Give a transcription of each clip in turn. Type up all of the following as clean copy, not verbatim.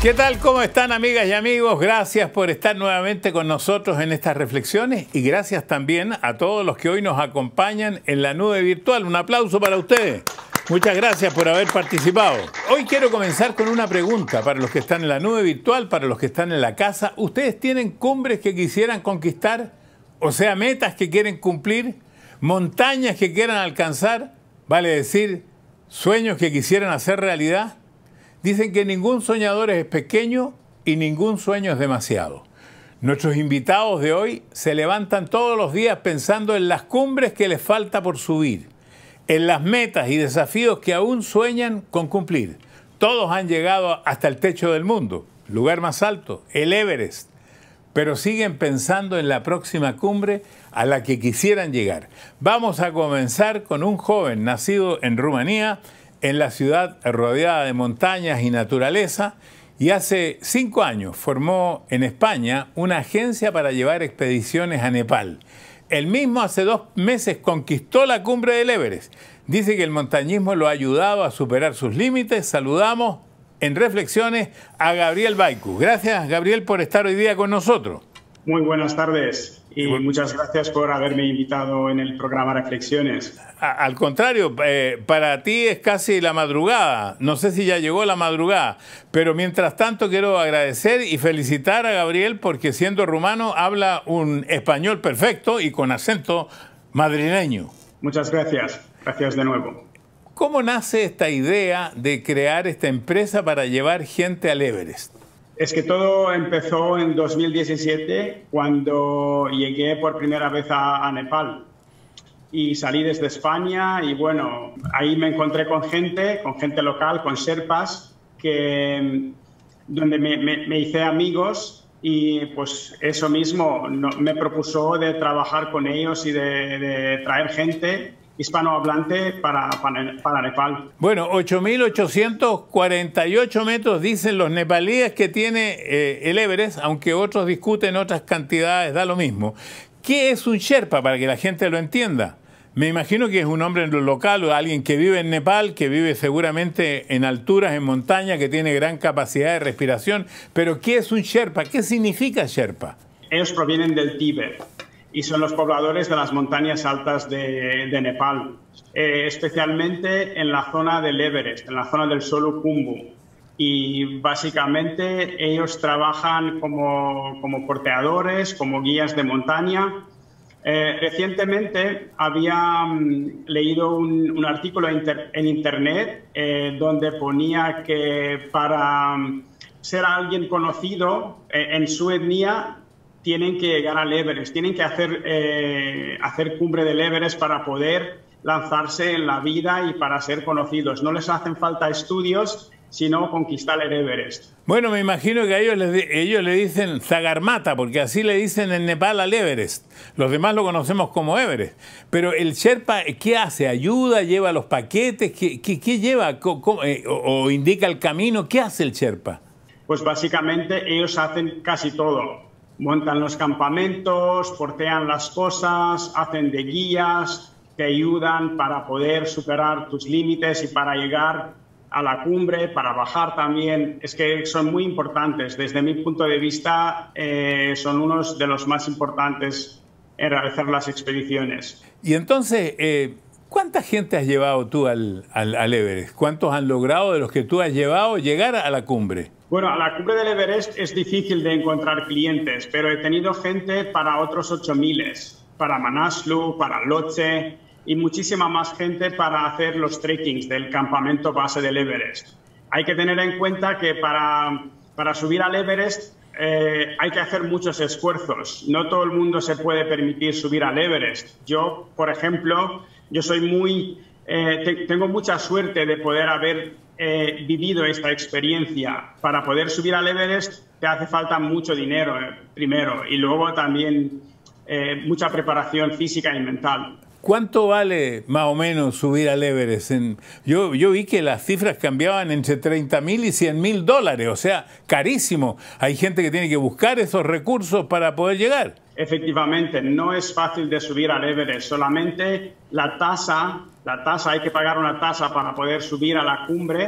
¿Qué tal? ¿Cómo están, amigas y amigos? Gracias por estar nuevamente con nosotros en estas reflexiones y gracias también a todos los que hoy nos acompañan en la nube virtual. Un aplauso para ustedes. Muchas gracias por haber participado. Hoy quiero comenzar con una pregunta para los que están en la nube virtual, para los que están en la casa. ¿Ustedes tienen cumbres que quisieran conquistar? O sea, metas que quieren cumplir, montañas que quieran alcanzar, vale decir, sueños que quisieran hacer realidad. Dicen que ningún soñador es pequeño y ningún sueño es demasiado. Nuestros invitados de hoy se levantan todos los días pensando en las cumbres que les falta por subir, en las metas y desafíos que aún sueñan con cumplir. Todos han llegado hasta el techo del mundo, lugar más alto, el Everest, pero siguen pensando en la próxima cumbre a la que quisieran llegar. Vamos a comenzar con un joven nacido en Rumanía, en la ciudad rodeada de montañas y naturaleza, y hace 5 años formó en España una agencia para llevar expediciones a Nepal. Él mismo hace 2 meses conquistó la cumbre del Everest. Dice que el montañismo lo ha ayudado a superar sus límites. Saludamos en Reflexiones a Gabriel Baicu. Gracias, Gabriel, por estar hoy día con nosotros. Muy buenas tardes y muchas gracias por haberme invitado en el programa Reflexiones. Al contrario, para ti es casi la madrugada. No sé si ya llegó la madrugada, pero mientras tanto quiero agradecer y felicitar a Gabriel porque siendo rumano habla un español perfecto y con acento madrileño. Muchas gracias. Gracias de nuevo. ¿Cómo nace esta idea de crear esta empresa para llevar gente al Everest? Es que todo empezó en 2017 cuando llegué por primera vez a Nepal y salí desde España y bueno, ahí me encontré con gente local, con sherpas, donde me hice amigos y pues eso mismo me propuso de trabajar con ellos y de traer gente hispanohablante para Nepal. Bueno, 8.848 metros dicen los nepalíes que tiene el Everest, aunque otros discuten otras cantidades, da lo mismo. ¿Qué es un Sherpa para que la gente lo entienda? Me imagino que es un hombre en lo local o alguien que vive en Nepal, que vive seguramente en alturas, en montaña, que tiene gran capacidad de respiración. Pero ¿qué es un Sherpa? ¿Qué significa Sherpa? Ellos provienen del Tíbet y son los pobladores de las montañas altas de Nepal, especialmente en la zona del Everest, en la zona del Solukhumbu. Y básicamente ellos trabajan como porteadores, como guías de montaña. Recientemente había leído un artículo en internet donde ponía que para ser alguien conocido en su etnia tienen que llegar al Everest, tienen que hacer cumbre del Everest para poder lanzarse en la vida y para ser conocidos. No les hacen falta estudios, sino conquistar el Everest. Bueno, me imagino que a ellos le dicen Sagarmatha, porque así le dicen en Nepal al Everest. Los demás lo conocemos como Everest. Pero el Sherpa, ¿qué hace? ¿Ayuda? ¿Lleva los paquetes? ¿Qué lleva? ¿O indica el camino? ¿Qué hace el Sherpa? Pues básicamente ellos hacen casi todo. Montan los campamentos, portean las cosas, hacen de guías, te ayudan para poder superar tus límites y para llegar a la cumbre, para bajar también. Es que son muy importantes. Desde mi punto de vista, son unos de los más importantes en realizar las expediciones. Y entonces, ¿cuánta gente has llevado tú al Everest? ¿Cuántos han logrado de los que tú has llevado llegar a la cumbre? Bueno, a la cumbre del Everest es difícil de encontrar clientes, pero he tenido gente para otros 8.000, para Manaslu, para Lhotse y muchísima más gente para hacer los trekkings del campamento base del Everest. Hay que tener en cuenta que para subir al Everest hay que hacer muchos esfuerzos. No todo el mundo se puede permitir subir al Everest. Yo, por ejemplo, tengo mucha suerte de poder haber vivido esta experiencia. Para poder subir al Everest te hace falta mucho dinero primero y luego también mucha preparación física y mental. ¿Cuánto vale más o menos subir al Everest? Yo vi que las cifras cambiaban entre $30.000 y $100.000, o sea, carísimo. Hay gente que tiene que buscar esos recursos para poder llegar. Efectivamente, no es fácil de subir al Everest, solamente la tasa, hay que pagar una tasa para poder subir a la cumbre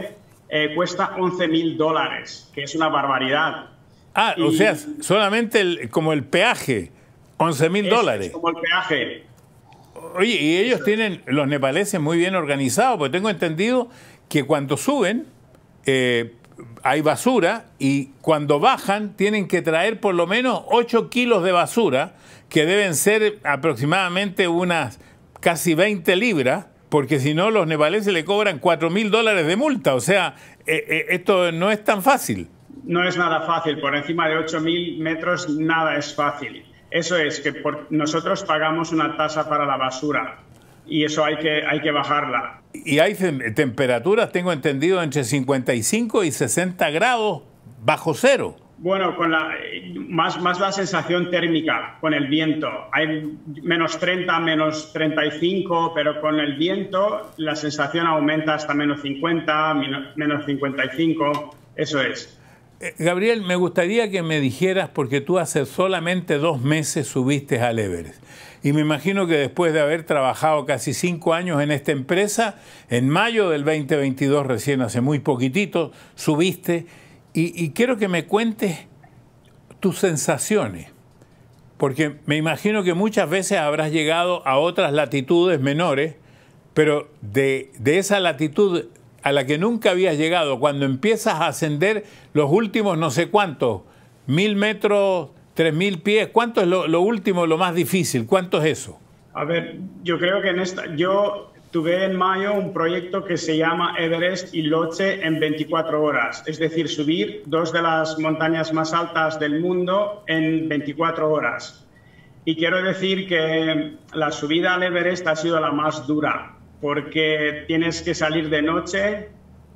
cuesta $11.000, que es una barbaridad. Ah, o sea, solamente como el peaje, $11.000. Es como el peaje. Oye, y ellos tienen, los nepaleses, muy bien organizados, porque tengo entendido que cuando suben hay basura y cuando bajan tienen que traer por lo menos 8 kilos de basura, que deben ser aproximadamente unas casi 20 libras, porque si no los nepaleses le cobran $4.000 de multa. O sea, esto no es tan fácil. No es nada fácil. Por encima de 8.000 metros nada es fácil. Eso es que nosotros pagamos una tasa para la basura y eso hay que bajarla. Y hay temperaturas, tengo entendido, entre 55 y 60 grados bajo cero. Bueno, con más la sensación térmica, con el viento. Hay menos 30, menos 35, pero con el viento la sensación aumenta hasta menos 50, menos 55, eso es. Gabriel, me gustaría que me dijeras, porque tú hace solamente 2 meses subiste al Everest. Y me imagino que después de haber trabajado casi 5 años en esta empresa, en mayo del 2022, recién hace muy poquitito, subiste. Y quiero que me cuentes tus sensaciones, porque me imagino que muchas veces habrás llegado a otras latitudes menores, pero de esa latitud a la que nunca habías llegado, cuando empiezas a ascender los últimos no sé cuántos, 1.000 metros, 3.000 pies, ¿cuánto es lo último, lo más difícil? ¿Cuánto es eso? A ver, yo creo que yo tuve en mayo un proyecto que se llama Everest y Lhotse en 24 horas, es decir, subir 2 de las montañas más altas del mundo en 24 horas. Y quiero decir que la subida al Everest ha sido la más dura, porque tienes que salir de noche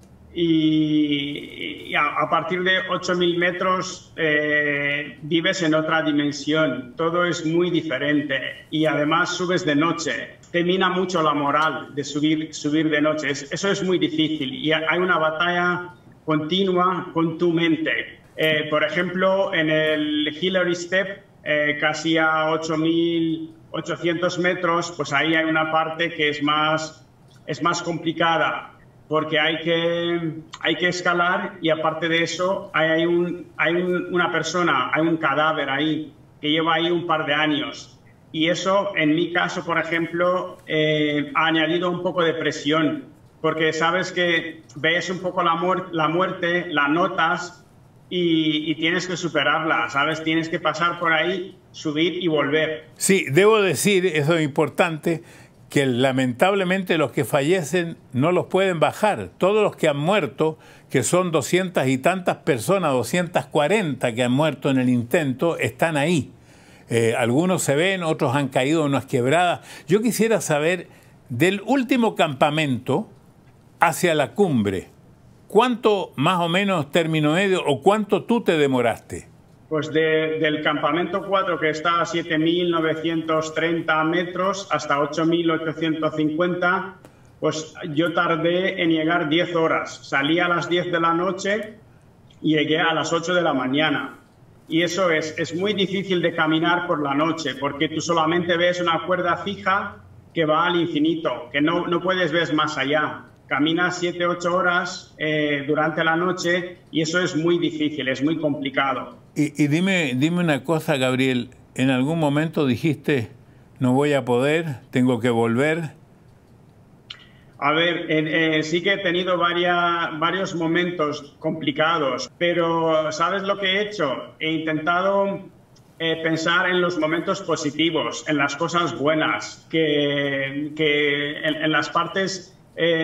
y a partir de 8.000 metros vives en otra dimensión. Todo es muy diferente y además subes de noche. Te mina mucho la moral de subir de noche. Eso es muy difícil y hay una batalla continua con tu mente. Por ejemplo, en el Hillary Step, casi a 8.800 metros, pues ahí hay una parte que es más complicada, porque hay que escalar y aparte de eso hay una persona, hay un cadáver ahí que lleva ahí un par de años. Y eso, en mi caso, por ejemplo, ha añadido un poco de presión, porque sabes que ves un poco la muerte, la notas y tienes que superarla, ¿sabes? Tienes que pasar por ahí, subir y volver. Sí, debo decir, eso es importante, que lamentablemente los que fallecen no los pueden bajar. Todos los que han muerto, que son 200 y tantas personas, 240 que han muerto en el intento, están ahí. Algunos se ven, otros han caído en unas quebradas. Yo quisiera saber, del último campamento hacia la cumbre, ¿cuánto más o menos término medio o cuánto tú te demoraste? Pues del campamento 4, que está a 7.930 metros, hasta 8.850, pues yo tardé en llegar 10 horas. Salí a las 10 de la noche y llegué a las 8 de la mañana. Y eso es muy difícil de caminar por la noche, porque tú solamente ves una cuerda fija que va al infinito, que no puedes ver más allá. Caminas 7-8 horas durante la noche y eso es muy difícil, es muy complicado. Y dime una cosa, Gabriel, ¿en algún momento dijiste, no voy a poder, tengo que volver? A ver, sí que he tenido varios momentos complicados, pero ¿sabes lo que he hecho? He intentado pensar en los momentos positivos, en las cosas buenas, en las partes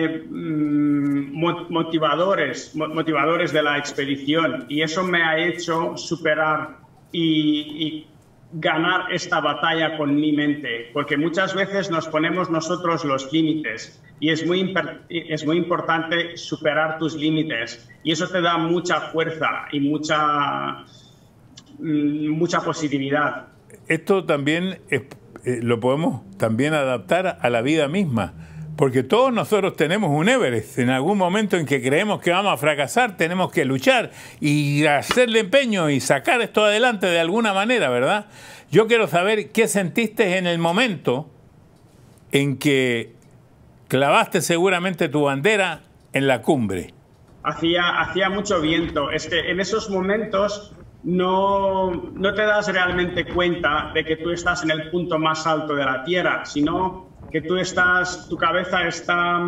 motivadores de la expedición, y eso me ha hecho superar y ganar esta batalla con mi mente, porque muchas veces nos ponemos nosotros los límites y es muy importante superar tus límites y eso te da mucha fuerza y mucha positividad. Esto también lo podemos también adaptar a la vida misma, porque todos nosotros tenemos un Everest. En algún momento en que creemos que vamos a fracasar, tenemos que luchar y hacerle empeño y sacar esto adelante de alguna manera, ¿verdad? Yo quiero saber qué sentiste en el momento en que clavaste seguramente tu bandera en la cumbre. hacía mucho viento. Es que en esos momentos no te das realmente cuenta de que tú estás en el punto más alto de la Tierra, sino que tu cabeza está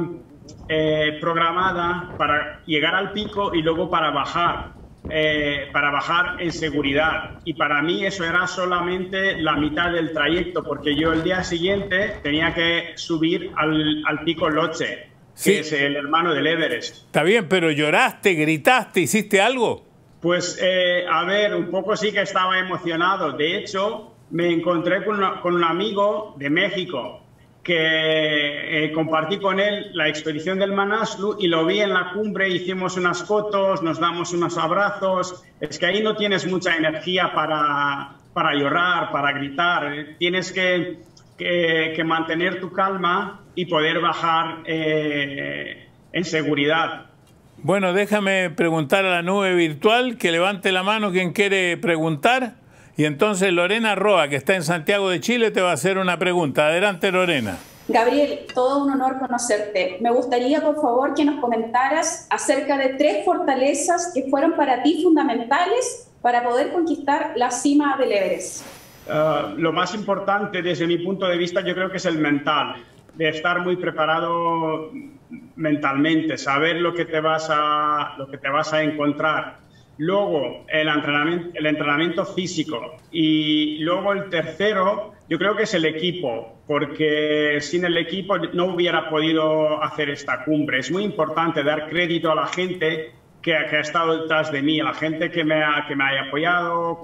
programada para llegar al pico y luego para bajar en seguridad. Y para mí eso era solamente la mitad del trayecto, porque yo el día siguiente tenía que subir al pico Lhotse, sí, que es el hermano del Everest. Está bien, pero lloraste, gritaste, ¿hiciste algo? Pues, a ver, un poco sí que estaba emocionado. De hecho, me encontré con un amigo de México que compartí con él la expedición del Manaslu y lo vi en la cumbre, hicimos unas fotos, nos damos unos abrazos. Es que ahí no tienes mucha energía para llorar, para gritar. Tienes que mantener tu calma y poder bajar en seguridad. Bueno, déjame preguntar a la nube virtual, que levante la mano quien quiere preguntar. Y entonces Lorena Roa, que está en Santiago de Chile, te va a hacer una pregunta. Adelante, Lorena. Gabriel, todo un honor conocerte. Me gustaría, por favor, que nos comentaras acerca de 3 fortalezas que fueron para ti fundamentales para poder conquistar la cima del Everest. Lo más importante desde mi punto de vista yo creo que es el mental, de estar muy preparado mentalmente, saber lo que te vas a encontrar. Luego, el entrenamiento físico. Y luego el tercero, yo creo que es el equipo, porque sin el equipo no hubiera podido hacer esta cumbre. Es muy importante dar crédito a la gente que ha estado detrás de mí, a la gente que me haya apoyado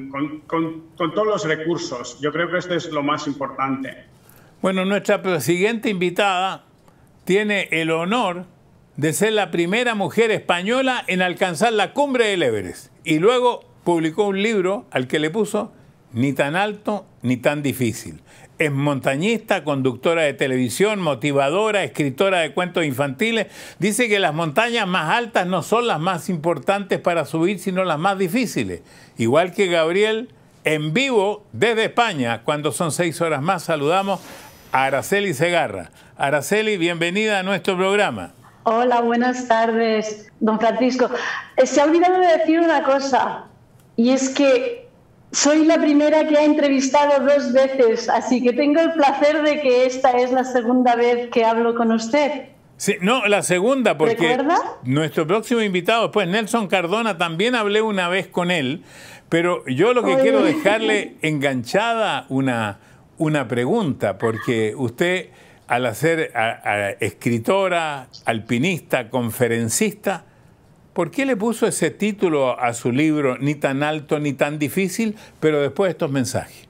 con todos los recursos. Yo creo que esto es lo más importante. Bueno, nuestra siguiente invitada tiene el honor de ser la primera mujer española en alcanzar la cumbre del Everest. Y luego publicó un libro al que le puso Ni tan alto ni tan difícil. Es montañista, conductora de televisión, motivadora, escritora de cuentos infantiles. Dice que las montañas más altas no son las más importantes para subir, sino las más difíciles. Igual que Gabriel, en vivo desde España, cuando son 6 horas más, saludamos a Araceli Segarra. Araceli, bienvenida a nuestro programa. Hola, buenas tardes, don Francisco. Se ha olvidado de decir una cosa, y es que soy la primera que ha entrevistado 2 veces, así que tengo el placer de que esta es la segunda vez que hablo con usted. Sí, no, la segunda, porque ¿recuerda? Nuestro próximo invitado, después Nelson Cardona, también hablé una vez con él, pero yo lo que quiero dejarle enganchada una pregunta, porque usted, al ser escritora, alpinista, conferencista, ¿por qué le puso ese título a su libro, Ni tan alto ni tan difícil, pero después estos mensajes?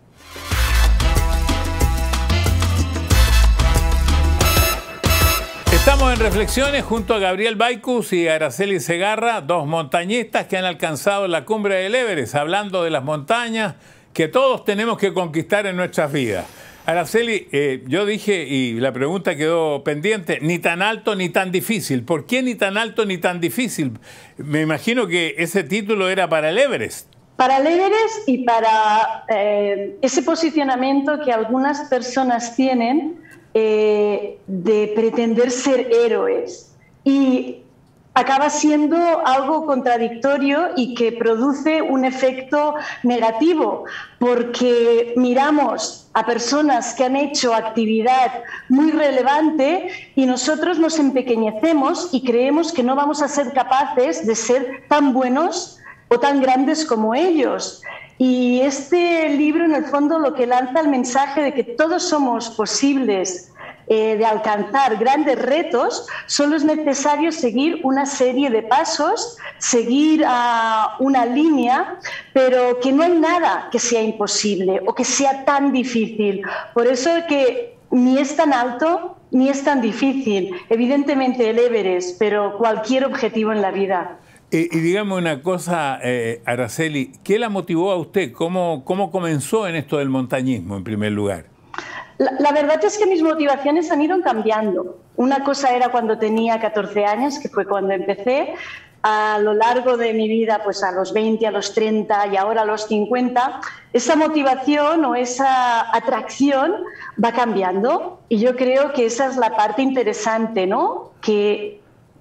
Estamos en Reflexiones junto a Gabriel Baikus y Araceli Segarra, 2 montañistas que han alcanzado la cumbre del Everest, hablando de las montañas que todos tenemos que conquistar en nuestras vidas. Araceli, yo dije, y la pregunta quedó pendiente, ni tan alto ni tan difícil. ¿Por qué ni tan alto ni tan difícil? Me imagino que ese título era para el Everest. Para el Everest y para ese posicionamiento que algunas personas tienen de pretender ser héroes. Y acaba siendo algo contradictorio y que produce un efecto negativo, porque miramos a personas que han hecho actividad muy relevante y nosotros nos empequeñecemos y creemos que no vamos a ser capaces de ser tan buenos o tan grandes como ellos. Y este libro, en el fondo, lo que lanza el mensaje de que todos somos posibles de alcanzar grandes retos, solo es necesario seguir una serie de pasos, seguir una línea, pero que no hay nada que sea imposible o que sea tan difícil. Por eso es que ni es tan alto ni es tan difícil. Evidentemente el Everest, pero cualquier objetivo en la vida. Y dígame una cosa, Araceli, ¿qué la motivó a usted? ¿Cómo comenzó en esto del montañismo, en primer lugar? La verdad es que mis motivaciones han ido cambiando. Una cosa era cuando tenía 14 años, que fue cuando empecé. A lo largo de mi vida, pues a los 20, a los 30 y ahora a los 50, esa motivación o esa atracción va cambiando. Y yo creo que esa es la parte interesante, ¿no? Que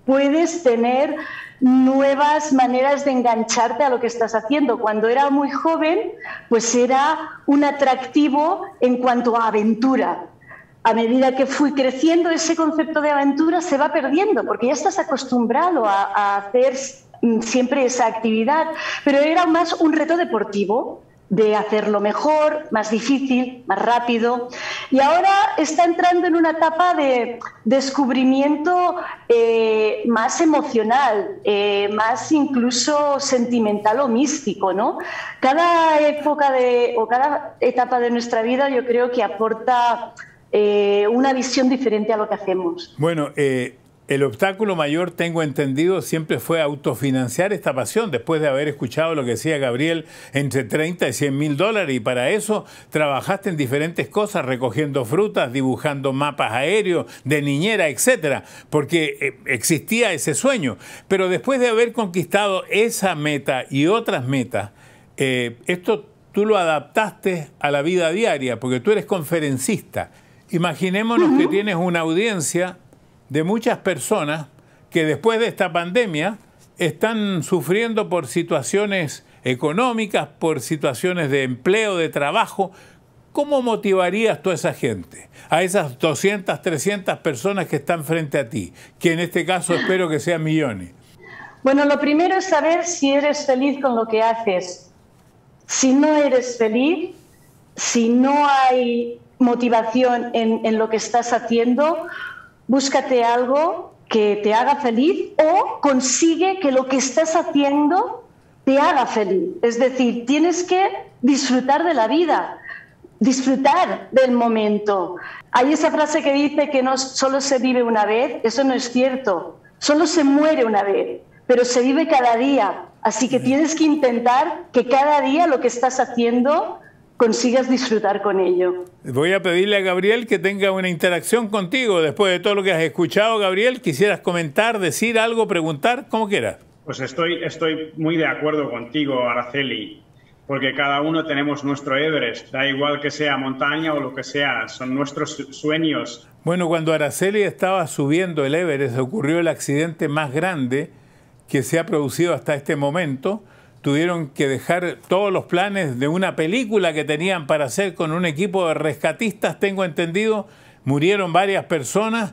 puedes tener nuevas maneras de engancharte a lo que estás haciendo. Cuando era muy joven, pues era un atractivo en cuanto a aventura. A medida que fui creciendo, ese concepto de aventura se va perdiendo, porque ya estás acostumbrado a hacer siempre esa actividad, pero era más un reto deportivo, de hacerlo mejor, más difícil, más rápido. Y ahora está entrando en una etapa de descubrimiento más emocional, más incluso sentimental o místico, ¿no? Cada época o cada etapa de nuestra vida yo creo que aporta una visión diferente a lo que hacemos. Bueno, el obstáculo mayor, tengo entendido, siempre fue autofinanciar esta pasión, después de haber escuchado lo que decía Gabriel, entre 30 y 100 mil dólares, y para eso trabajaste en diferentes cosas, recogiendo frutas, dibujando mapas aéreos, de niñera, etcétera, porque existía ese sueño. Pero después de haber conquistado esa meta y otras metas, esto tú lo adaptaste a la vida diaria, porque tú eres conferencista. Imaginémonos que tienes una audiencia de muchas personas que después de esta pandemia están sufriendo por situaciones económicas, por situaciones de empleo, de trabajo. ¿Cómo motivarías tú a esa gente, a esas 200, 300 personas que están frente a ti, que en este caso espero que sean millones? Bueno, lo primero es saber si eres feliz con lo que haces. Si no eres feliz, si no hay motivación en lo que estás haciendo, búscate algo que te haga feliz o consigue que lo que estás haciendo te haga feliz. Es decir, tienes que disfrutar de la vida, disfrutar del momento. Hay esa frase que dice que no solo se vive una vez, eso no es cierto. Solo se muere una vez, pero se vive cada día. Así que tienes que intentar que cada día lo que estás haciendo consigas disfrutar con ello. Voy a pedirle a Gabriel que tenga una interacción contigo. Después de todo lo que has escuchado, Gabriel, ¿quisieras comentar, decir algo, preguntar? Como quieras. Pues estoy muy de acuerdo contigo, Araceli, porque cada uno tenemos nuestro Everest, da igual que sea montaña o lo que sea, son nuestros sueños. Bueno, cuando Araceli estaba subiendo el Everest, ocurrió el accidente más grande que se ha producido hasta este momento. Tuvieron que dejar todos los planes de una película que tenían para hacer con un equipo de rescatistas, tengo entendido. Murieron varias personas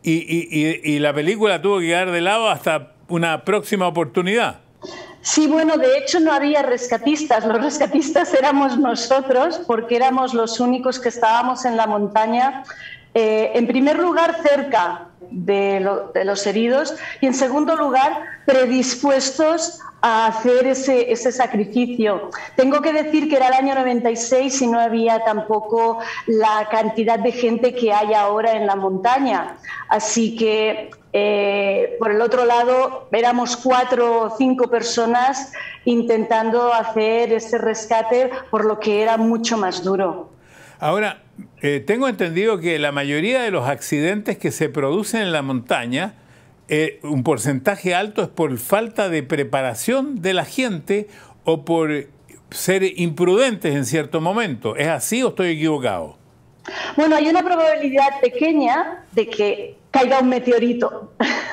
y la película tuvo que quedar de lado hasta una próxima oportunidad. Sí, bueno, de hecho no había rescatistas. Los rescatistas éramos nosotros, porque éramos los únicos que estábamos en la montaña. En primer lugar, cerca de los heridos, y en segundo lugar, predispuestos a hacer ese sacrificio. Tengo que decir que era el año 96 y no había tampoco la cantidad de gente que hay ahora en la montaña. Así que, por el otro lado, éramos 4 o 5 personas intentando hacer ese rescate, por lo que era mucho más duro. Ahora, tengo entendido que la mayoría de los accidentes que se producen en la montaña, un porcentaje alto es por falta de preparación de la gente o por ser imprudentes en cierto momento. ¿Es así o estoy equivocado? Bueno, hay una probabilidad pequeña de que caiga un meteorito,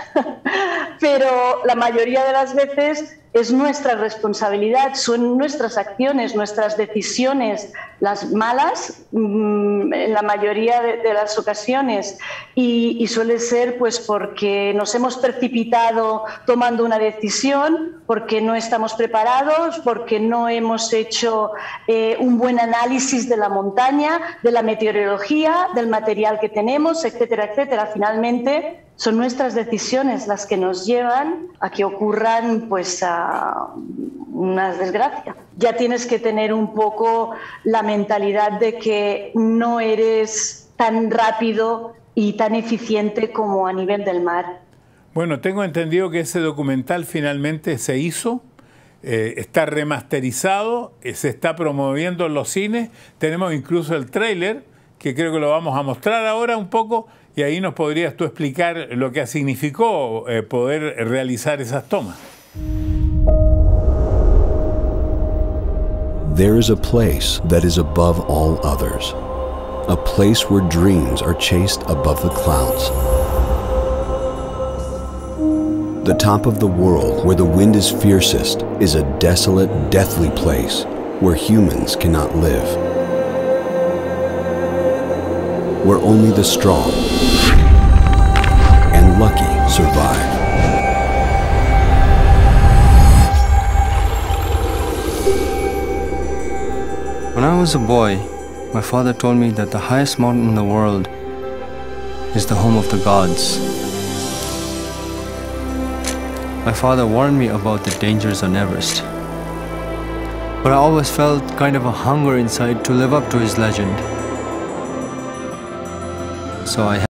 pero la mayoría de las veces es nuestra responsabilidad, son nuestras acciones, nuestras decisiones, las malas en la mayoría de las ocasiones, y suele ser pues porque nos hemos precipitado tomando una decisión, porque no estamos preparados, porque no hemos hecho un buen análisis de la montaña, de la meteorología, del material que tenemos, etcétera, etcétera. Finalmente, son nuestras decisiones las que nos llevan a que ocurran pues a una desgracia. Ya tienes que tener un poco la mentalidad de que no eres tan rápido y tan eficiente como a nivel del mar. Bueno, tengo entendido que ese documental finalmente se hizo, está remasterizado, se está promoviendo en los cines, tenemos incluso el tráiler, que creo que lo vamos a mostrar ahora un poco, y ahí nos podrías tú explicar lo que significó poder realizar esas tomas. There is a place that is above all others, a place where dreams are chased above the clouds. The top of the world, where the wind is fiercest, is a desolate, deathly place where humans cannot live. Where only the strong and lucky survive. When I was a boy, my father told me that the highest mountain in the world is the home of the gods. My father warned me about the dangers on Everest. But I always felt kind of a hunger inside to live up to his legend. So I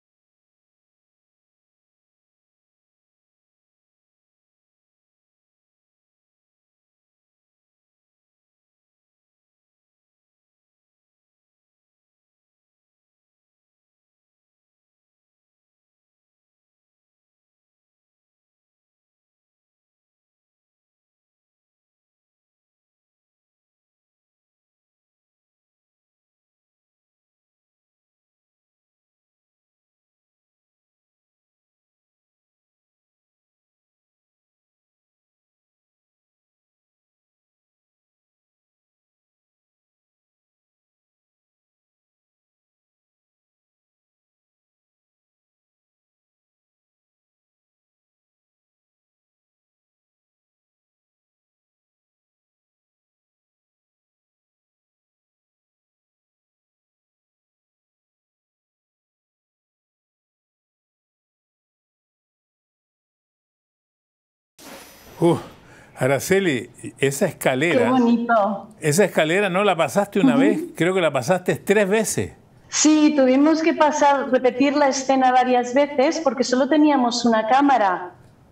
Araceli, esa escalera... Qué bonito. Esa escalera no la pasaste una vez, creo que la pasaste 3 veces. Sí, tuvimos que repetir la escena varias veces porque solo teníamos una cámara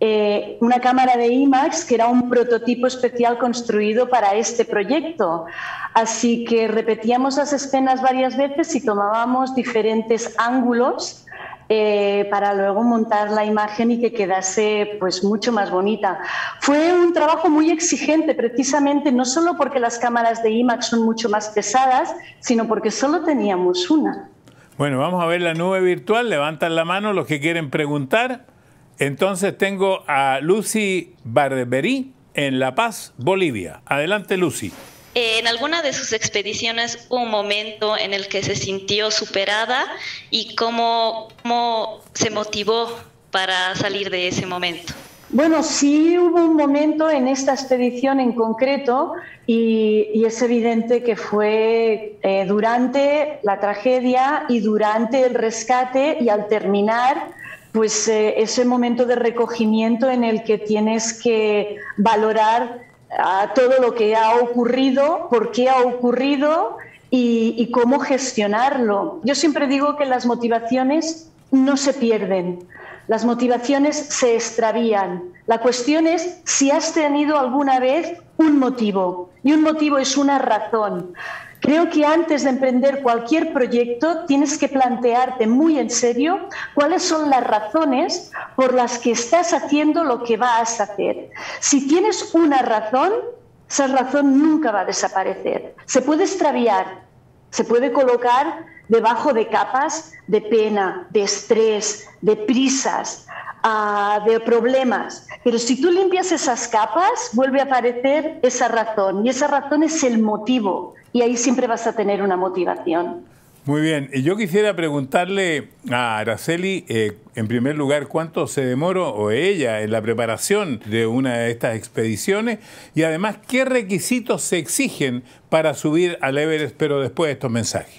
de IMAX, que era un prototipo especial construido para este proyecto. Así que repetíamos las escenas varias veces y tomábamos diferentes ángulos para luego montar la imagen y que quedase pues mucho más bonita. Fue un trabajo muy exigente, precisamente no solo porque las cámaras de IMAX son mucho más pesadas, sino porque solo teníamos una. Bueno, vamos a ver la nube virtual. Levantan la mano los que quieren preguntar. Entonces tengo a Lucy Barberí en La Paz, Bolivia. Adelante, Lucy. En alguna de sus expediciones hubo un momento en el que se sintió superada y cómo se motivó para salir de ese momento. Bueno, sí hubo un momento en esta expedición en concreto y es evidente que fue durante la tragedia y durante el rescate y al terminar, pues ese momento de recogimiento en el que tienes que valorar todo lo que ha ocurrido, por qué ha ocurrido y cómo gestionarlo. Yo siempre digo que las motivaciones no se pierden, las motivaciones se extravían. La cuestión es si has tenido alguna vez un motivo, y un motivo es una razón. Creo que antes de emprender cualquier proyecto tienes que plantearte muy en serio cuáles son las razones por las que estás haciendo lo que vas a hacer. Si tienes una razón, esa razón nunca va a desaparecer. Se puede extraviar, se puede colocar debajo de capas de pena, de estrés, de prisas, de problemas. Pero si tú limpias esas capas, vuelve a aparecer esa razón. Y esa razón es el motivo. Y ahí siempre vas a tener una motivación. Muy bien. Y yo quisiera preguntarle a Araceli, en primer lugar, ¿cuánto se demoró o ella en la preparación de una de estas expediciones? Y además, ¿qué requisitos se exigen para subir al Everest, pero después de estos mensajes?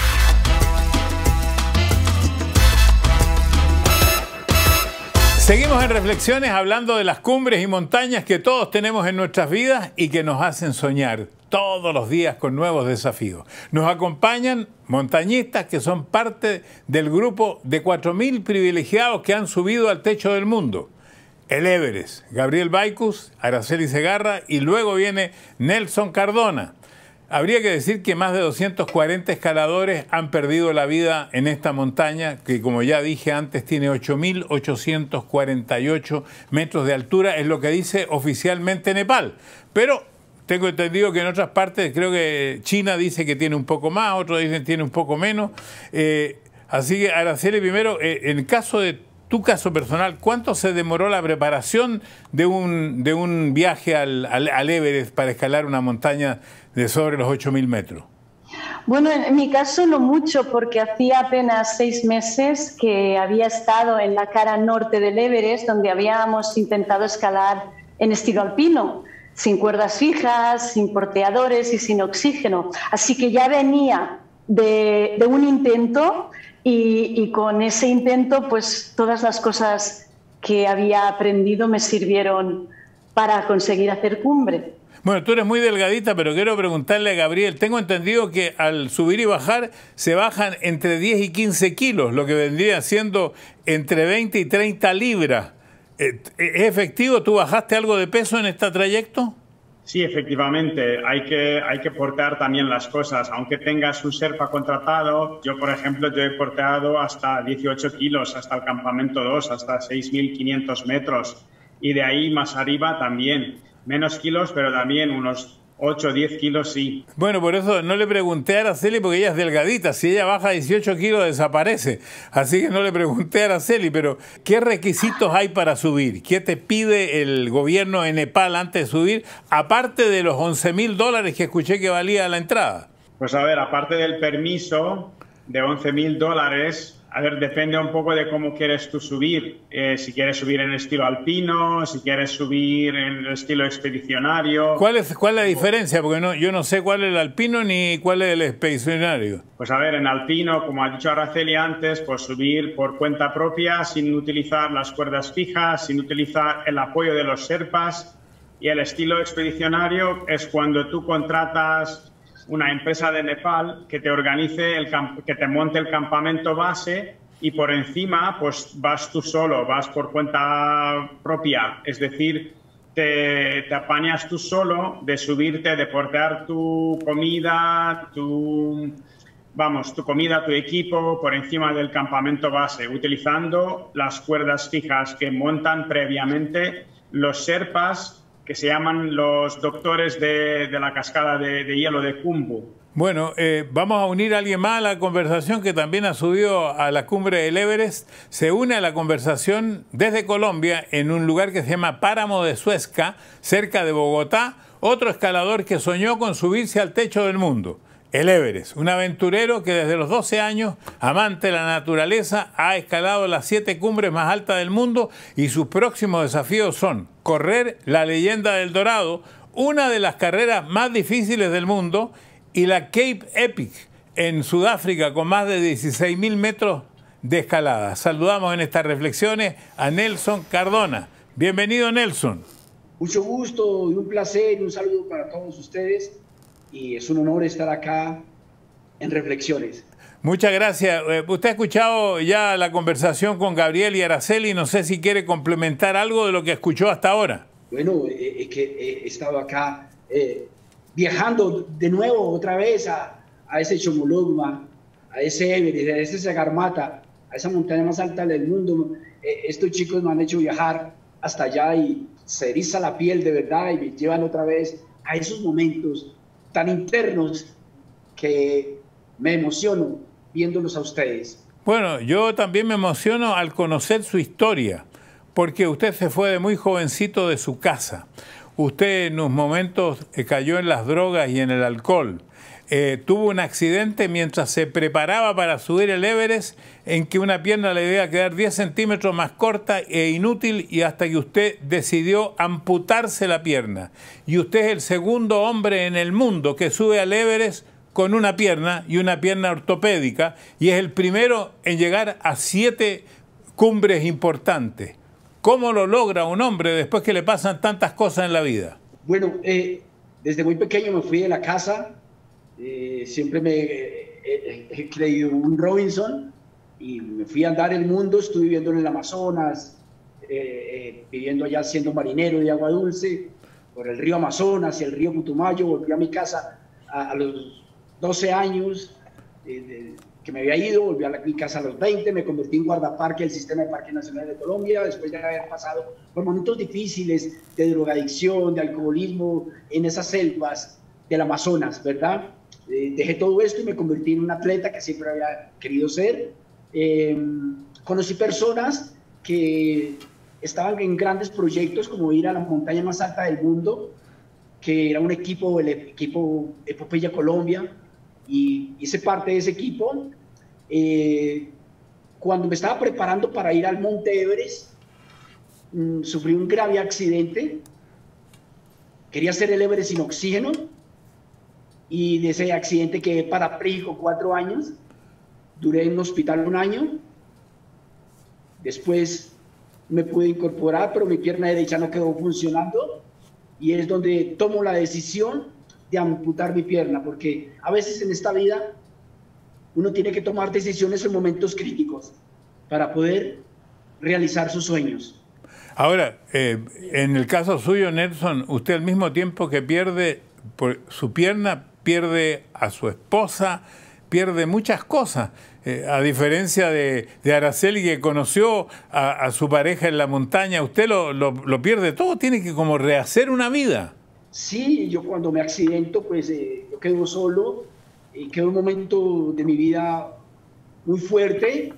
Seguimos en Reflexiones hablando de las cumbres y montañas que todos tenemos en nuestras vidas y que nos hacen soñar todos los días con nuevos desafíos. Nos acompañan montañistas que son parte del grupo de 4.000 privilegiados que han subido al techo del mundo. El Everest, Gabriel Baikus, Araceli Segarra y luego viene Nelson Cardona. Habría que decir que más de 240 escaladores han perdido la vida en esta montaña, que como ya dije antes tiene 8.848 metros de altura, es lo que dice oficialmente Nepal. Pero tengo entendido que en otras partes, creo que China dice que tiene un poco más, otros dicen que tiene un poco menos. Así que, Araceli, primero, en el caso de tu caso personal, ¿cuánto se demoró la preparación de un viaje al Everest para escalar una montaña de sobre los 8.000 metros? Bueno, en mi caso no mucho, porque hacía apenas 6 meses que había estado en la cara norte del Everest, donde habíamos intentado escalar en estilo alpino, sin cuerdas fijas, sin porteadores y sin oxígeno. Así que ya venía de un intento y con ese intento pues todas las cosas que había aprendido me sirvieron para conseguir hacer cumbre. Bueno, tú eres muy delgadita, pero quiero preguntarle a Gabriel. Tengo entendido que al subir y bajar se bajan entre 10 y 15 kilos, lo que vendría siendo entre 20 y 30 libras. ¿Es efectivo? ¿Tú bajaste algo de peso en este trayecto? Sí, efectivamente. Hay que portar también las cosas. Aunque tengas un Sherpa contratado, yo, por ejemplo, yo he portado hasta 18 kilos, hasta el campamento 2, hasta 6.500 metros. Y de ahí más arriba también. Menos kilos, pero también unos 8 o 10 kilos sí. Bueno, por eso no le pregunté a Araceli, porque ella es delgadita. Si ella baja 18 kilos, desaparece. Así que no le pregunté a Araceli, pero ¿qué requisitos hay para subir? ¿Qué te pide el gobierno de Nepal antes de subir? Aparte de los $11.000 que escuché que valía la entrada. Pues a ver, aparte del permiso de $11.000, a ver, depende un poco de cómo quieres tú subir. Si quieres subir en estilo alpino, si quieres subir en el estilo expedicionario. ¿Cuál es la diferencia? Porque yo no sé cuál es el alpino ni cuál es el expedicionario. Pues a ver, en alpino, como ha dicho Araceli antes, pues subir por cuenta propia, sin utilizar las cuerdas fijas, sin utilizar el apoyo de los Sherpas. Y el estilo expedicionario es cuando tú contratas una empresa de Nepal que te organice, que te monte el campamento base y por encima pues vas tú solo, vas por cuenta propia. Es decir, te apañas tú solo de subirte, de portar tu comida, tu comida, tu equipo por encima del campamento base, utilizando las cuerdas fijas que montan previamente los Sherpas, que se llaman los doctores de la cascada de hielo de Khumbu. Bueno, vamos a unir a alguien más a la conversación que también ha subido a la cumbre del Everest. Se une a la conversación desde Colombia, en un lugar que se llama Páramo de Suezca, cerca de Bogotá, otro escalador que soñó con subirse al techo del mundo, el Everest. Un aventurero que desde los 12 años, amante de la naturaleza, ha escalado las 7 cumbres más altas del mundo y sus próximos desafíos son correr la Leyenda del Dorado, una de las carreras más difíciles del mundo, y la Cape Epic en Sudáfrica con más de 16.000 metros de escalada. Saludamos en estas reflexiones a Nelson Cardona. Bienvenido, Nelson. Mucho gusto y un placer y un saludo para todos ustedes. Y es un honor estar acá en Reflexiones. Muchas gracias. Usted ha escuchado ya la conversación con Gabriel y Araceli. No sé si quiere complementar algo de lo que escuchó hasta ahora. Bueno, es que he estado acá viajando de nuevo otra vez a ese Chomolungma, a ese Everest, a ese Sagarmatha, a esa montaña más alta del mundo. Estos chicos me han hecho viajar hasta allá y se eriza la piel de verdad y me llevan otra vez a esos momentos tan internos que me emociono viéndolos a ustedes. Bueno, yo también me emociono al conocer su historia, porque usted se fue de muy jovencito de su casa. Usted en unos momentos cayó en las drogas y en el alcohol. Tuvo un accidente mientras se preparaba para subir el Everest, en que una pierna le iba a quedar 10 centímetros más corta e inútil, y hasta que usted decidió amputarse la pierna. Y usted es el segundo hombre en el mundo que sube al Everest con una pierna y una pierna ortopédica, y es el primero en llegar a 7 cumbres importantes. ¿Cómo lo logra un hombre después que le pasan tantas cosas en la vida? Bueno, desde muy pequeño me fui de la casa. Siempre he creído un Robinson y me fui a andar el mundo. Estuve viviendo en el Amazonas, viviendo allá siendo marinero de agua dulce, por el río Amazonas y el río Putumayo. Volví a mi casa a los 12 años que me había ido, volví a mi casa a los 20, me convertí en guardaparque del Sistema de Parques Nacionales de Colombia, después de haber pasado por momentos difíciles de drogadicción, de alcoholismo en esas selvas del Amazonas, ¿verdad? Dejé todo esto y me convertí en un atleta que siempre había querido ser. Conocí personas que estaban en grandes proyectos como ir a la montaña más alta del mundo, que era un equipo, el equipo Epopeya Colombia, y hice parte de ese equipo. Cuando me estaba preparando para ir al Monte Everest, sufrí un grave accidente. Quería hacer el Everest sin oxígeno, y de ese accidente quedé parapléjico 4 años. Duré en un hospital 1 año. Después me pude incorporar, pero mi pierna derecha no quedó funcionando, y es donde tomo la decisión de amputar mi pierna, porque a veces en esta vida uno tiene que tomar decisiones en momentos críticos para poder realizar sus sueños. Ahora, en el caso suyo, Nelson, usted al mismo tiempo que pierde su pierna, pierde a su esposa, pierde muchas cosas. A diferencia de Araceli, que conoció a su pareja en la montaña, usted lo pierde todo, tiene que como rehacer una vida. Sí, yo cuando me accidento, pues yo quedo solo, quedo un momento de mi vida muy fuerte,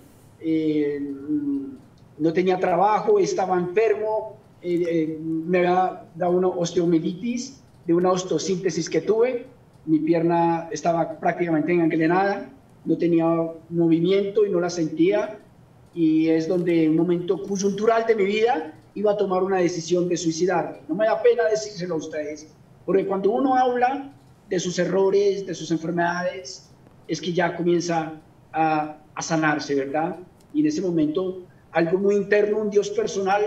no tenía trabajo, estaba enfermo, me había dado una osteomielitis de una osteosíntesis que tuve, mi pierna estaba prácticamente engangrenada, no tenía movimiento y no la sentía, y es donde en un momento coyuntural de mi vida iba a tomar una decisión de suicidarme. No me da pena decírselo a ustedes, porque cuando uno habla de sus errores, de sus enfermedades, es que ya comienza a sanarse, ¿verdad? Y en ese momento, algo muy interno, un Dios personal,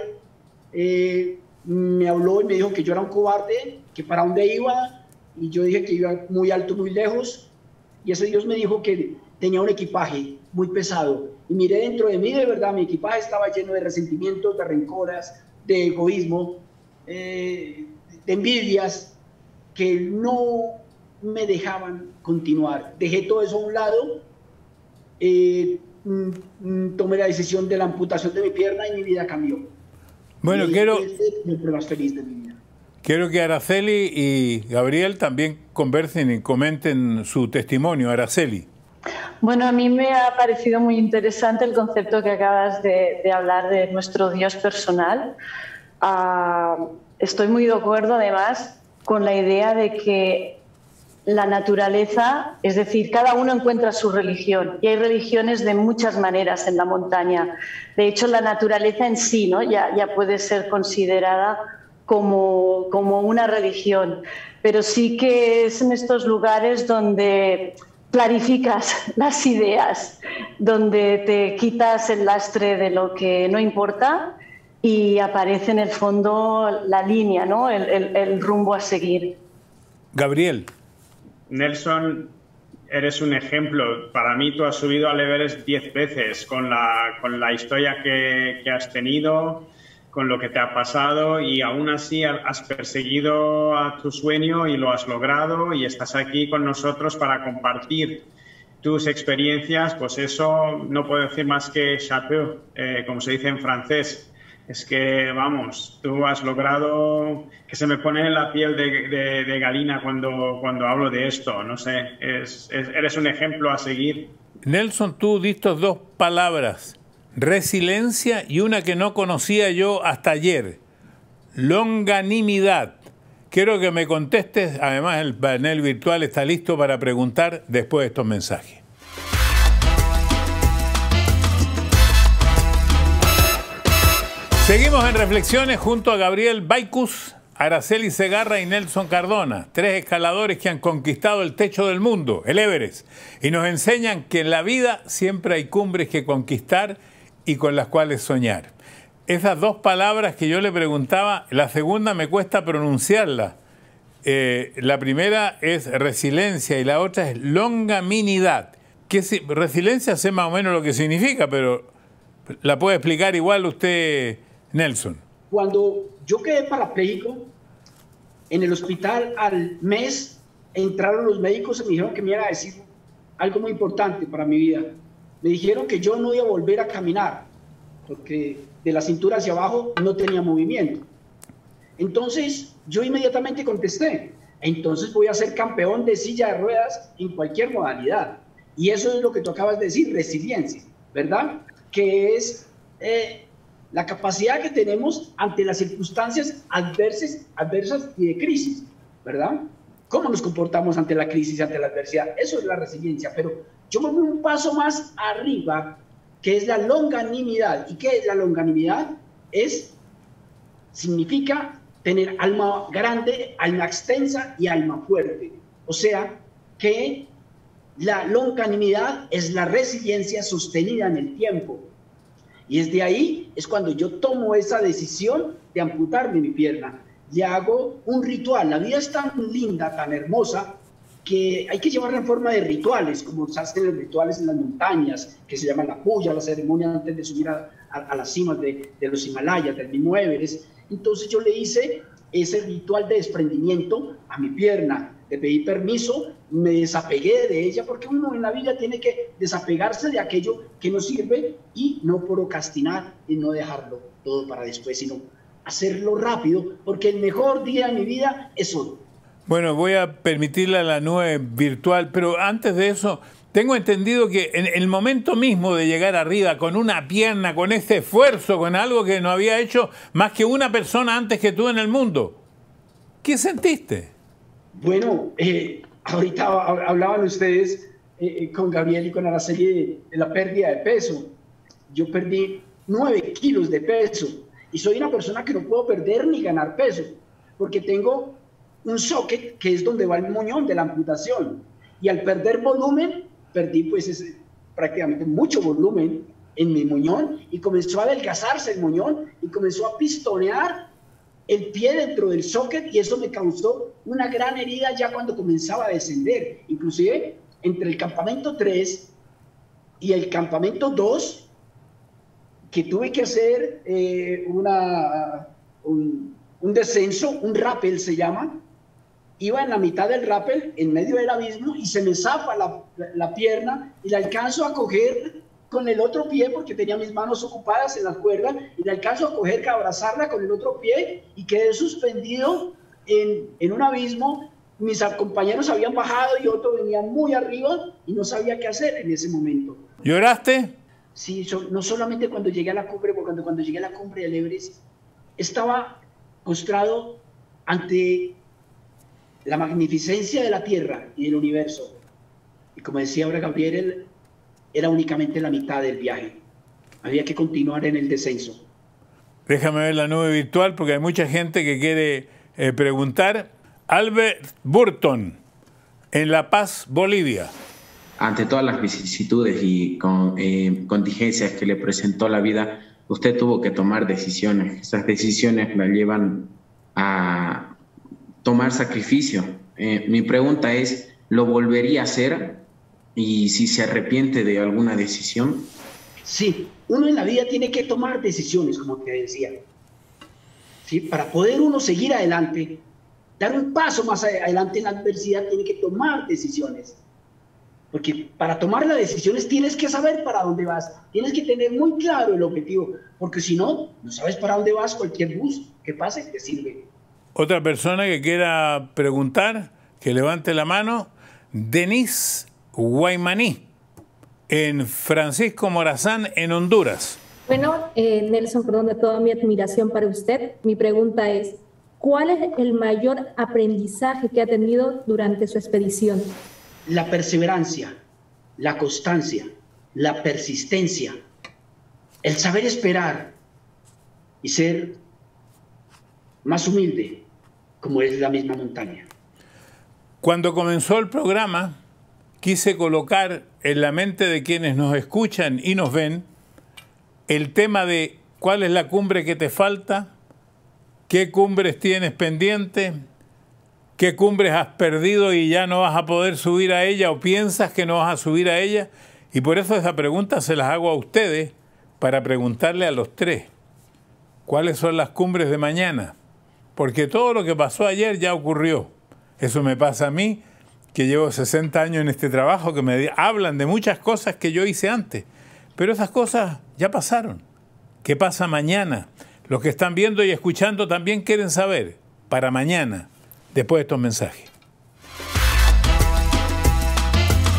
me habló y me dijo que yo era un cobarde, que para dónde iba, y yo dije que iba muy alto, muy lejos, y ese Dios me dijo que tenía un equipaje muy pesado, y miré dentro de mí, de verdad, mi equipaje estaba lleno de resentimientos, de rencoras, de egoísmo, de envidias, que no me dejaban continuar. Dejé todo eso a un lado, tomé la decisión de la amputación de mi pierna y mi vida cambió. Bueno, quiero ser más feliz de mi vida. Quiero que Araceli y Gabriel también conversen y comenten su testimonio. Araceli. Bueno, a mí me ha parecido muy interesante el concepto que acabas de hablar de nuestro Dios personal. Estoy muy de acuerdo, además, con la idea de que la naturaleza, es decir, cada uno encuentra su religión, y hay religiones de muchas maneras en la montaña. De hecho, la naturaleza en sí, ¿no? ya puede ser considerada como una religión, pero sí que es en estos lugares donde clarificas las ideas, donde te quitas el lastre de lo que no importa y aparece en el fondo la línea, ¿no? el rumbo a seguir. Gabriel. Nelson, eres un ejemplo. Para mí tú has subido al Everest 10 veces con la historia que has tenido, con lo que te ha pasado, y aún así has perseguido a tu sueño y lo has logrado, y estás aquí con nosotros para compartir tus experiencias. Pues eso no puedo decir más que chapeau, como se dice en francés. Es que, vamos, tú has logrado que se me pone la piel de gallina cuando hablo de esto. No sé, eres un ejemplo a seguir. Nelson, tú diste 2 palabras, resiliencia, y una que no conocía yo hasta ayer, longanimidad. Quiero que me contestes, además el panel virtual está listo para preguntar después de estos mensajes. Seguimos en Reflexiones junto a Gabriel Baikus, Araceli Segarra y Nelson Cardona, 3 escaladores que han conquistado el techo del mundo, el Everest, y nos enseñan que en la vida siempre hay cumbres que conquistar y con las cuales soñar. Esas 2 palabras que yo le preguntaba, la segunda me cuesta pronunciarla. La primera es resiliencia y la otra es longanimidad. Resiliencia sé más o menos lo que significa, pero ¿la puede explicar igual usted, Nelson? Cuando yo quedé parapléjico, en el hospital al mes entraron los médicos y me dijeron que me iban a decir algo muy importante para mi vida. Me dijeron que yo no iba a volver a caminar, porque de la cintura hacia abajo no tenía movimiento. Entonces yo inmediatamente contesté, entonces voy a ser campeón de silla de ruedas en cualquier modalidad. Y eso es lo que tú acabas de decir, resiliencia, ¿verdad? Que es la capacidad que tenemos ante las circunstancias adversas y de crisis, ¿verdad? ¿Cómo nos comportamos ante la crisis, ante la adversidad? Eso es la resiliencia, pero yo me voy un paso más arriba, que es la longanimidad. ¿Y qué es la longanimidad? Significa tener alma grande, alma extensa y alma fuerte. O sea, que la longanimidad es la resiliencia sostenida en el tiempo. Y desde ahí es cuando yo tomo esa decisión de amputarme mi pierna. Le hago un ritual. La vida es tan linda, tan hermosa, que hay que llevarla en forma de rituales, como se hacen los rituales en las montañas, que se llaman la puya, la ceremonia antes de subir a las cimas de los Himalayas, del mismo Everest. Entonces yo le hice ese ritual de desprendimiento a mi pierna. Le pedí permiso, me desapegué de ella, porque uno en la vida tiene que desapegarse de aquello que no sirve y no procrastinar y no dejarlo todo para después, sino hacerlo rápido, porque el mejor día de mi vida es hoy. Bueno, voy a permitirle a la nube virtual, pero antes de eso, tengo entendido que en el momento mismo de llegar arriba, con una pierna, con este esfuerzo, con algo que no había hecho más que una persona antes que tú en el mundo, ¿qué sentiste? Bueno, ahorita hablaban ustedes con Gabriel y con Araceli de la pérdida de peso. Yo perdí 9 kilos de peso y soy una persona que no puedo perder ni ganar peso, porque tengo un socket que es donde va el muñón de la amputación, y al perder volumen, perdí pues prácticamente mucho volumen en mi muñón, y comenzó a adelgazarse el muñón y comenzó a pistonear el pie dentro del socket, y eso me causó una gran herida ya cuando comenzaba a descender. Inclusive entre el campamento 3 y el campamento 2, que tuve que hacer un descenso, un rappel se llama. Iba en la mitad del rappel, en medio del abismo, y se me zapa la pierna y la alcanzo a coger con el otro pie, porque tenía mis manos ocupadas en las cuerdas, y la alcanzo a coger, a abrazarla con el otro pie, y quedé suspendido en un abismo. Mis compañeros habían bajado y otros venían muy arriba y no sabía qué hacer en ese momento. ¿Lloraste? Sí, no solamente cuando llegué a la cumbre, porque cuando llegué a la cumbre del Everest, estaba postrado ante la magnificencia de la Tierra y del universo. Y como decía ahora Gabriel, era únicamente la mitad del viaje. Había que continuar en el descenso. Déjame ver la nube virtual, porque hay mucha gente que quiere preguntar. Albert Burton, en La Paz, Bolivia. Ante todas las vicisitudes y contingencias que le presentó la vida, usted tuvo que tomar decisiones. Esas decisiones la llevan a tomar sacrificio. Mi pregunta es, ¿lo volvería a hacer? Y si se arrepiente de alguna decisión. Sí, uno en la vida tiene que tomar decisiones, como te decía. ¿Sí? Para poder uno seguir adelante, dar un paso más adelante en la adversidad, tiene que tomar decisiones. Porque para tomar las decisiones tienes que saber para dónde vas, tienes que tener muy claro el objetivo, porque si no sabes para dónde vas, cualquier bus que pase te sirve. Otra persona que quiera preguntar, que levante la mano. Denise Guaymaní, en Francisco Morazán, en Honduras. Bueno, Nelson, perdón, de toda mi admiración para usted, mi pregunta es, ¿cuál es el mayor aprendizaje que ha tenido durante su expedición? La perseverancia, la constancia, la persistencia, el saber esperar y ser más humilde, como es la misma montaña. Cuando comenzó el programa, quise colocar en la mente de quienes nos escuchan y nos ven el tema de cuál es la cumbre que te falta, qué cumbres tienes pendiente, qué cumbres has perdido y ya no vas a poder subir a ella o piensas que no vas a subir a ella. Y por eso esa pregunta se las hago a ustedes para preguntarle a los tres cuáles son las cumbres de mañana. Porque todo lo que pasó ayer ya ocurrió. Eso me pasa a mí, que llevo 60 años en este trabajo, que me hablan de muchas cosas que yo hice antes. Pero esas cosas ya pasaron. ¿Qué pasa mañana? Los que están viendo y escuchando también quieren saber para mañana, después de estos mensajes.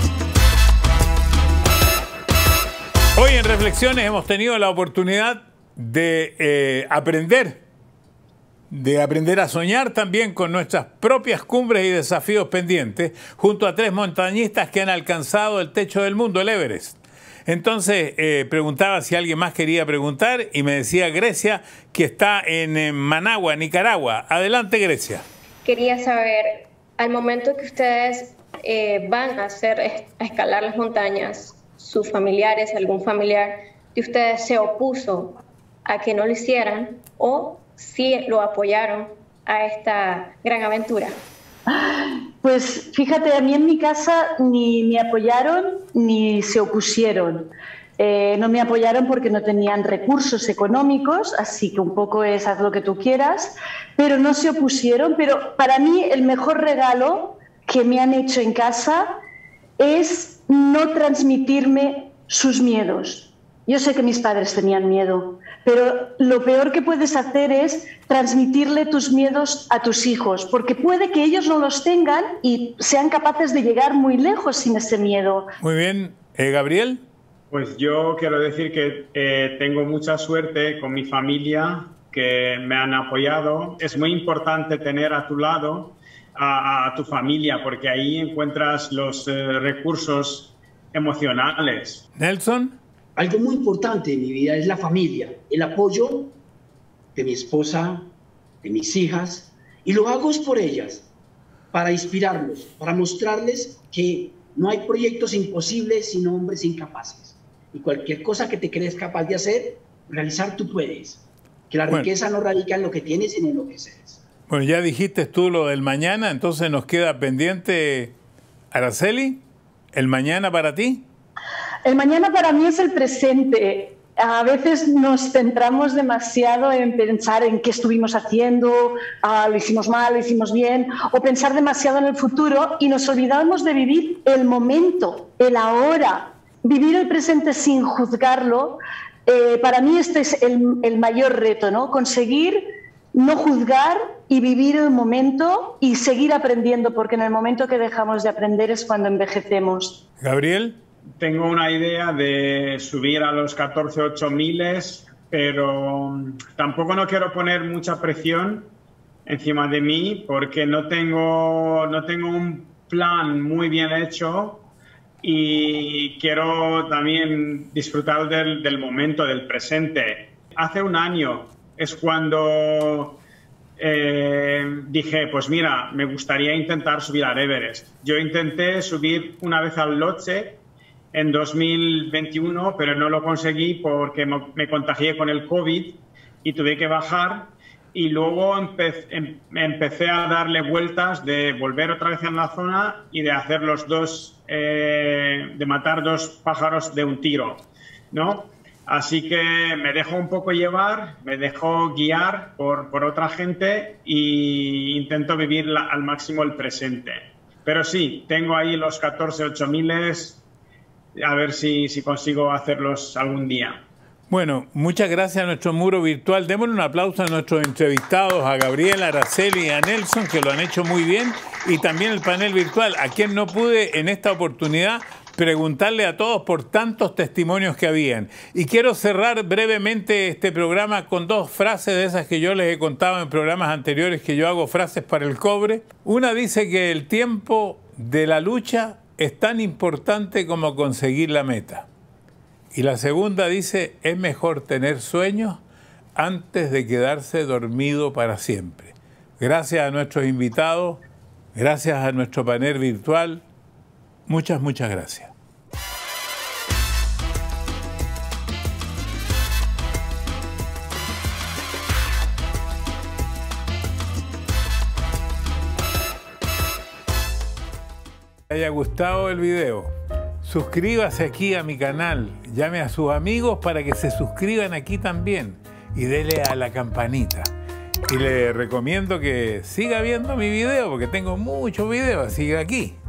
Hoy en Reflexiones hemos tenido la oportunidad de aprender a soñar también con nuestras propias cumbres y desafíos pendientes, junto a 3 montañistas que han alcanzado el techo del mundo, el Everest. Entonces preguntaba si alguien más quería preguntar y me decía Grecia, que está en Managua, Nicaragua. Adelante, Grecia. Quería saber, al momento que ustedes van a escalar las montañas, sus familiares, algún familiar de ustedes se opuso a que no lo hicieran o si lo apoyaron a esta gran aventura. Pues fíjate, a mí en mi casa ni me apoyaron ni se opusieron. No me apoyaron porque no tenían recursos económicos, así que un poco es haz lo que tú quieras, pero no se opusieron. Pero para mí el mejor regalo que me han hecho en casa es no transmitirme sus miedos. Yo sé que mis padres tenían miedo, pero lo peor que puedes hacer es transmitirle tus miedos a tus hijos, porque puede que ellos no los tengan y sean capaces de llegar muy lejos sin ese miedo. Muy bien. ¿Gabriel? Pues yo quiero decir que tengo mucha suerte con mi familia, que me han apoyado. Es muy importante tener a tu lado a tu familia, porque ahí encuentras los recursos emocionales. Nelson. Algo muy importante en mi vida es la familia, el apoyo de mi esposa, de mis hijas, y lo hago es por ellas, para inspirarlos, para mostrarles que no hay proyectos imposibles sino hombres incapaces. Y cualquier cosa que te crees capaz de hacer, realizar tú puedes. Que la riqueza no radica en lo que tienes, sino en lo que seas. Bueno, ya dijiste tú lo del mañana, entonces nos queda pendiente, Araceli, ¿el mañana para ti? El mañana para mí es el presente. A veces nos centramos demasiado en pensar en qué estuvimos haciendo, lo hicimos mal, lo hicimos bien, o pensar demasiado en el futuro y nos olvidamos de vivir el momento, el ahora. Vivir el presente sin juzgarlo, para mí este es el mayor reto, ¿no? Conseguir no juzgar y vivir el momento y seguir aprendiendo, porque en el momento que dejamos de aprender es cuando envejecemos. Gabriel. Tengo una idea de subir a los 14.8000, pero tampoco no quiero poner mucha presión encima de mí porque no tengo un plan muy bien hecho y quiero también disfrutar del momento, del presente. Hace un año es cuando dije, pues mira, me gustaría intentar subir al Everest. Yo intenté subir una vez al Lhotse en 2021, pero no lo conseguí porque me contagié con el COVID y tuve que bajar. Y luego empecé a darle vueltas de volver otra vez en la zona y de hacer de matar 2 pájaros de un tiro, ¿no? Así que me dejo un poco llevar, me dejo guiar por otra gente e intento vivir al máximo el presente. Pero sí, tengo ahí los 14.8000, a ver si consigo hacerlos algún día. Bueno, muchas gracias a nuestro muro virtual. Démosle un aplauso a nuestros entrevistados, a Gabriel, a Araceli y a Nelson, que lo han hecho muy bien, y también el panel virtual, a quien no pude en esta oportunidad preguntarle a todos por tantos testimonios que habían. Y quiero cerrar brevemente este programa con 2 frases de esas que yo les he contado en programas anteriores, que yo hago frases para el cobre. Una dice que el tiempo de la lucha es tan importante como conseguir la meta. Y la segunda dice, es mejor tener sueños antes de quedarse dormido para siempre. Gracias a nuestros invitados, gracias a nuestro panel virtual, muchas gracias. ¿Les haya gustado el video? Suscríbase aquí a mi canal, llame a sus amigos para que se suscriban aquí también y dele a la campanita. Y le recomiendo que siga viendo mi video porque tengo muchos videos, siga aquí.